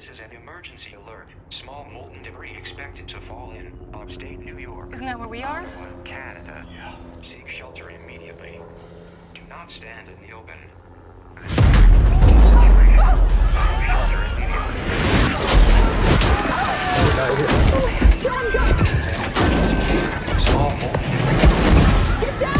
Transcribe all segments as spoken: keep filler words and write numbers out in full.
This is an emergency alert. Small molten debris expected to fall in upstate New York. Isn't that where we are? Canada. Yeah. Seek shelter immediately. Do not stand in the open. Shelter immediately. John, go! Small molten debris. Get down!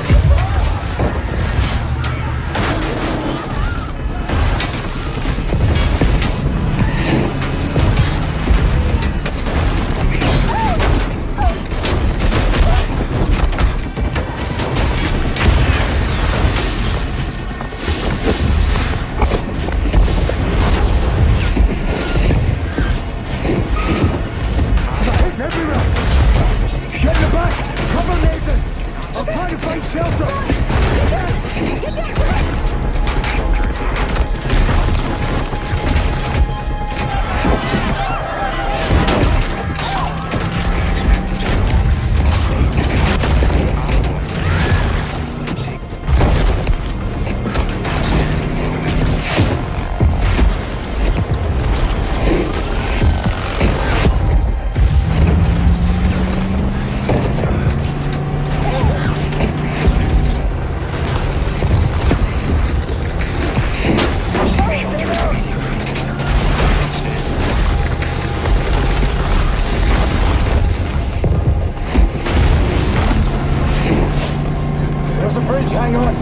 Hang on!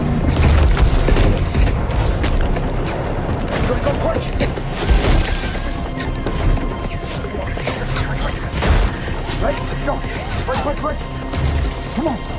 Go, go, quick! Right, let's go! Quick, quick, quick! Come on!